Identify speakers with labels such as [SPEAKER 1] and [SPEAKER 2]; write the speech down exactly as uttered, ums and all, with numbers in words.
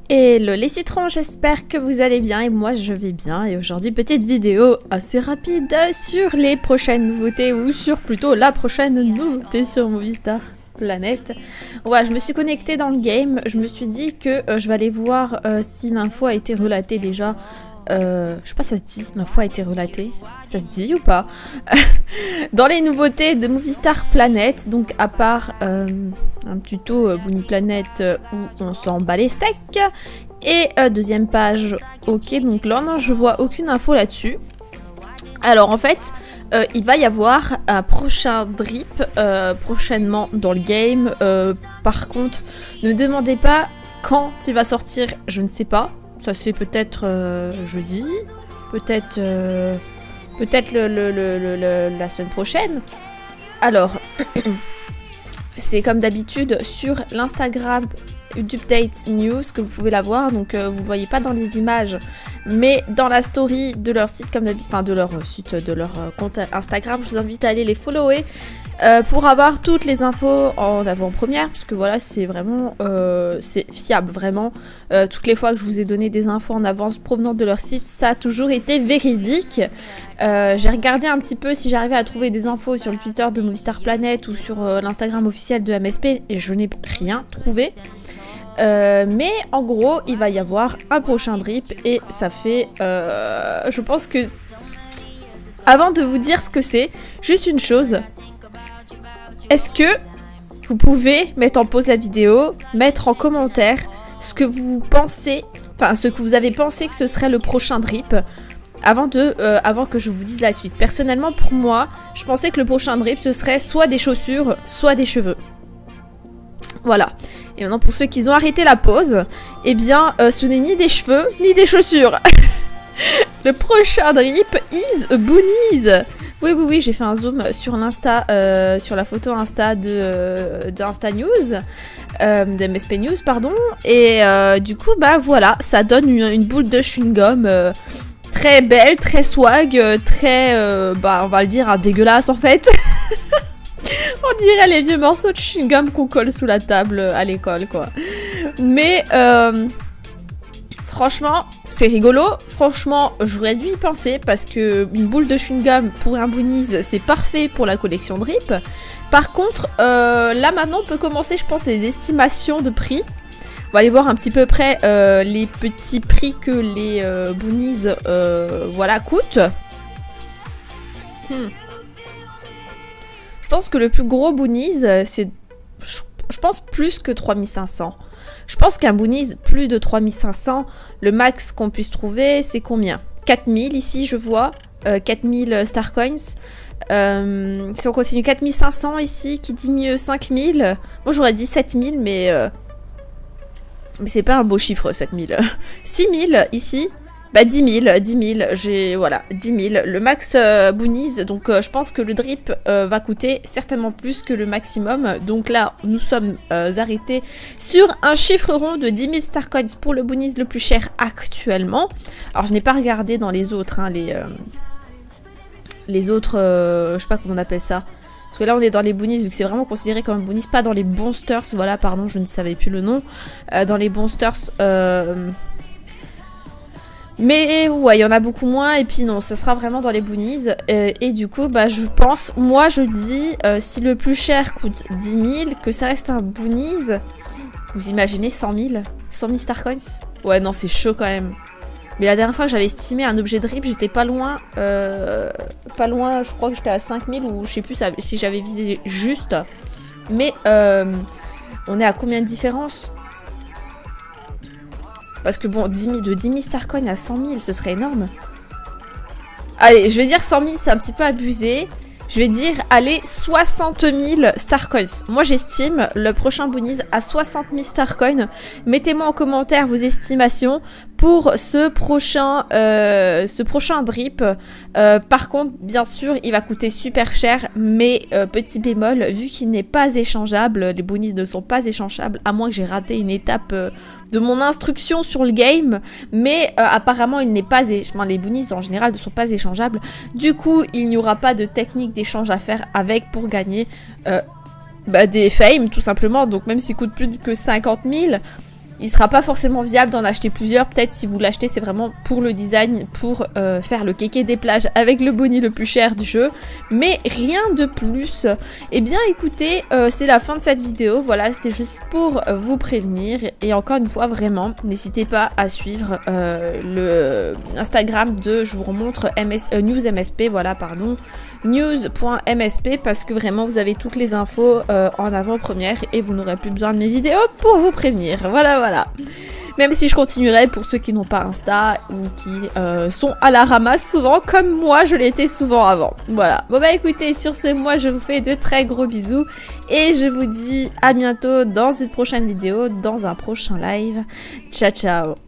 [SPEAKER 1] Hello les citrons, j'espère que vous allez bien et moi je vais bien. Et aujourd'hui petite vidéo assez rapide sur les prochaines nouveautés ou sur plutôt la prochaine nouveauté sur Movistar Planet. Ouais, je me suis connectée dans le game, je me suis dit que euh, je vais aller voir euh, si l'info a été relatée déjà. Euh, je sais pas si ça se dit, l'info a été relatée, ça se dit ou pas? Dans les nouveautés de Movistar Planet, donc à part euh, un tuto euh, Bunny Planet euh, où on s'en bat les steaks, et euh, deuxième page, ok, donc là non, je vois aucune info là-dessus. Alors en fait, euh, il va y avoir un prochain drip euh, prochainement dans le game, euh, par contre, ne me demandez pas quand il va sortir, je ne sais pas. Ça se fait peut-être euh, jeudi, peut-être euh, peut-être le, le, le, le, le, la semaine prochaine. Alors, c'est comme d'habitude sur l'Instagram d'Update News que vous pouvez la voir. Donc euh, vous ne voyez pas dans les images, mais dans la story de leur site, comme d'habitude, enfin de leur site, de leur euh, compte Instagram. Je vous invite à aller les follower. Euh, pour avoir toutes les infos en avant-première, parce que voilà, c'est vraiment euh, c'est fiable, vraiment. Euh, toutes les fois que je vous ai donné des infos en avance provenant de leur site, ça a toujours été véridique. Euh, J'ai regardé un petit peu si j'arrivais à trouver des infos sur le Twitter de Movistar Planet ou sur euh, l'Instagram officiel de M S P, et je n'ai rien trouvé. Euh, mais en gros, il va y avoir un prochain drip, et ça fait... Euh, je pense que... Avant de vous dire ce que c'est, juste une chose... Est-ce que vous pouvez mettre en pause la vidéo, mettre en commentaire ce que vous pensez, enfin ce que vous avez pensé que ce serait le prochain drip avant, de, euh, avant que je vous dise la suite. Personnellement, pour moi, je pensais que le prochain drip, ce serait soit des chaussures, soit des cheveux. Voilà. Et maintenant, pour ceux qui ont arrêté la pause, eh bien, euh, ce n'est ni des cheveux, ni des chaussures. Le prochain drip is a bunnies. Oui, oui, oui, j'ai fait un zoom sur l'Insta, euh, sur la photo Insta de, euh, de Insta News, euh, de M S P News, pardon. Et euh, du coup, bah voilà, ça donne une, une boule de chewing-gum euh, très belle, très swag, euh, très, euh, bah on va le dire, hein, dégueulasse en fait. On dirait les vieux morceaux de chewing-gum qu'on colle sous la table à l'école, quoi. Mais... Euh, franchement, c'est rigolo. Franchement, j'aurais dû y penser parce que une boule de chewing-gum pour un bunnies, c'est parfait pour la collection drip. Par contre, euh, là maintenant, on peut commencer, je pense, les estimations de prix. On va aller voir un petit peu près euh, les petits prix que les euh, bunnies, euh, voilà, coûtent. Hmm. Je pense que le plus gros bunnies, c'est, je pense, plus que trois mille cinq cents. Je pense qu'un bunnies plus de trois mille cinq cents, le max qu'on puisse trouver, c'est combien? quatre mille ici, je vois. Euh, quatre mille star coins. Euh, si on continue, quatre mille cinq cents ici, qui dit mieux cinq mille. Moi, j'aurais dit sept mille, mais... Euh, mais c'est pas un beau chiffre, sept mille. six mille ici. Bah, dix mille. dix mille. J'ai... Voilà, dix mille. Le max euh, bunnies. Donc, euh, je pense que le drip euh, va coûter certainement plus que le maximum. Donc là, nous sommes euh, arrêtés sur un chiffre rond de dix mille star coins pour le bunnies le plus cher actuellement. Alors, je n'ai pas regardé dans les autres, hein, les... Euh, les autres... Euh, je sais pas comment on appelle ça. Parce que là, on est dans les bunnies, vu que c'est vraiment considéré comme un bunnies, pas dans les bonsters. Voilà, pardon, je ne savais plus le nom. Euh, dans les bonsters... Euh, Mais ouais, il y en a beaucoup moins, et puis non, ce sera vraiment dans les bunnies. Euh, et du coup, bah je pense, moi je dis, euh, si le plus cher coûte dix mille, que ça reste un bunnies, vous imaginez cent mille? cent mille star coins? Ouais, non, c'est chaud quand même. Mais la dernière fois que j'avais estimé un objet drip, j'étais pas loin, euh, pas loin, je crois que j'étais à cinq mille, ou je sais plus si j'avais visé juste. Mais euh, on est à combien de différence? Parce que bon, dix mille, de dix mille star coins à cent mille, ce serait énorme. Allez, je vais dire cent mille, c'est un petit peu abusé. Je vais dire, allez, soixante mille star coins. Moi, j'estime le prochain bunnies à soixante mille star coins. Mettez-moi en commentaire vos estimations pour ce prochain, euh, ce prochain drip. Euh, par contre, bien sûr, il va coûter super cher. Mais euh, petit bémol, vu qu'il n'est pas échangeable, les bunnies ne sont pas échangeables, à moins que j'ai raté une étape... Euh, de mon instruction sur le game, mais euh, apparemment il n'est pas, enfin, les bunnies en général ne sont pas échangeables, du coup il n'y aura pas de technique d'échange à faire avec pour gagner euh, bah, des fame tout simplement. Donc même s'il coûte plus que cinquante mille, il sera pas forcément viable d'en acheter plusieurs. Peut-être si vous l'achetez, c'est vraiment pour le design, pour euh, faire le kéké des plages avec le boni le plus cher du jeu. Mais rien de plus. Eh bien écoutez, euh, c'est la fin de cette vidéo. Voilà, c'était juste pour euh, vous prévenir. Et encore une fois, vraiment, n'hésitez pas à suivre euh, le Instagram de, je vous remontre, M S, euh, News M S P, voilà, pardon. news point M S P parce que vraiment vous avez toutes les infos euh, en avant-première et vous n'aurez plus besoin de mes vidéos pour vous prévenir. Voilà, voilà. Même si je continuerai pour ceux qui n'ont pas Insta ou qui euh, sont à la ramasse souvent comme moi je l'étais souvent avant. Voilà. Bon bah écoutez, sur ce, moi je vous fais de très gros bisous et je vous dis à bientôt dans une prochaine vidéo, dans un prochain live. Ciao ciao.